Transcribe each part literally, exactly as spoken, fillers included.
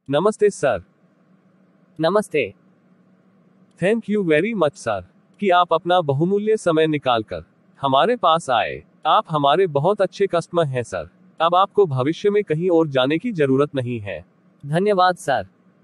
नमस्ते सर। नमस्ते। Thank you very much sir कि आप अपना बहुमूल्य समय निकालकर हमारे पास आए। आप हमारे बहुत अच्छे कस्टमर हैं सर। अब आपको भविष्य में कहीं और जाने की जरूरत नहीं है। धन्यवाद सर।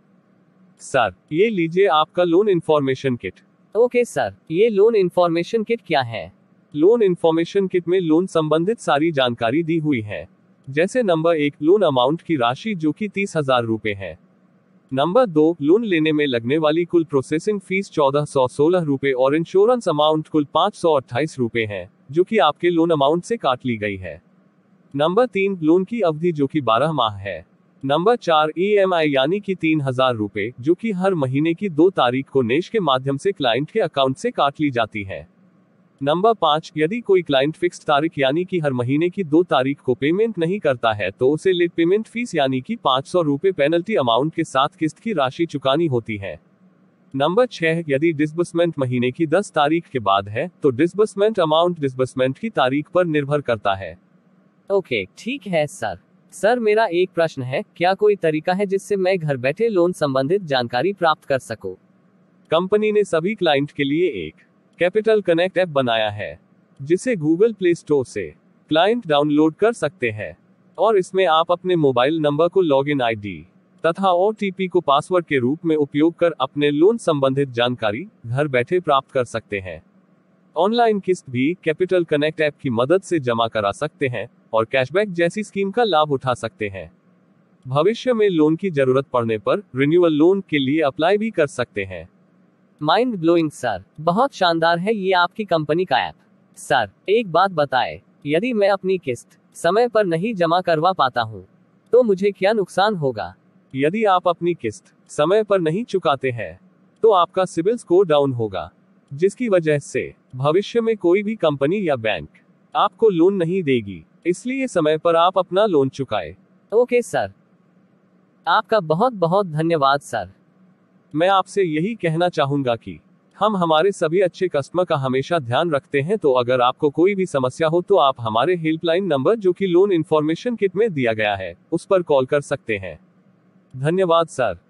सर, ये लीजिए आपका loan information kit. Okay sir, ये लोन इन्फॉर्मेशन किट क्या है? लोन इन्फॉर्मेशन किट में लोन संबंधित सारी जानकारी दी हुई है। जैसे नंबर एक, लोन अमाउंट की राशि जो कि तीस हजार रुपए है। नंबर दो, लोन लेने में लगने वाली कुल प्रोसेसिंग फीस चौदह सौ सोलह रुपए और इंश्योरेंस अमाउंट कुल पाँच सौ अट्ठाईस रुपए है, जो कि आपके लोन अमाउंट से काट ली गई है। नंबर तीन, लोन की अवधि जो कि बारह माह है। नंबर चार, ई एम आई यानी कि तीन हजार रुपए, जो कि हर महीने की दो तारीख को नेश के माध्यम से क्लाइंट के अकाउंट से काट ली जाती है। नंबर पाँच, यदि कोई क्लाइंट फिक्स तारीख यानी कि हर महीने की दो तारीख को पेमेंट नहीं करता है तो उसे लेट पेमेंट फीस यानी कि पाँच सौ रुपए पेनल्टी अमाउंट के साथ किस्त की राशि चुकानी होती है। नंबर छह, यदि डिसबर्समेंट महीने की दस तारीख के बाद है तो डिसबर्समेंट अमाउंट डिसबर्समेंट की तारीख पर निर्भर करता है। ओके, ठीक है सर। सर, मेरा एक प्रश्न है, क्या कोई तरीका है जिससे मैं घर बैठे लोन संबंधित जानकारी प्राप्त कर सकूं? कंपनी ने सभी क्लाइंट के लिए एक कैपिटल कनेक्ट ऐप बनाया है, जिसे गूगल प्ले स्टोर से क्लाइंट डाउनलोड कर सकते हैं और इसमें आप अपने मोबाइल नंबर को लॉगिन आईडी तथा ओ टी पी को पासवर्ड के रूप में उपयोग कर अपने लोन संबंधित जानकारी घर बैठे प्राप्त कर सकते हैं। ऑनलाइन किस्त भी कैपिटल कनेक्ट ऐप की मदद से जमा करा सकते हैं और कैशबैक जैसी स्कीम का लाभ उठा सकते हैं। भविष्य में लोन की जरूरत पड़ने पर रिन्यूअल लोन के लिए अप्लाई भी कर सकते हैं। माइंड ब्लोइंग सर, बहुत शानदार है ये आपकी कंपनी का ऐप। सर, एक बात बताएं, यदि मैं अपनी किस्त समय पर नहीं जमा करवा पाता हूँ तो मुझे क्या नुकसान होगा? यदि आप अपनी किस्त समय पर नहीं चुकाते हैं तो आपका सिबिल स्कोर डाउन होगा, जिसकी वजह से भविष्य में कोई भी कंपनी या बैंक आपको लोन नहीं देगी। इसलिए समय पर आप अपना लोन चुकाए। ओके सर, आपका बहुत बहुत धन्यवाद सर। मैं आपसे यही कहना चाहूंगा कि हम हमारे सभी अच्छे कस्टमर का हमेशा ध्यान रखते हैं, तो अगर आपको कोई भी समस्या हो तो आप हमारे हेल्पलाइन नंबर जो कि लोन इन्फॉर्मेशन किट में दिया गया है उस पर कॉल कर सकते हैं। धन्यवाद सर।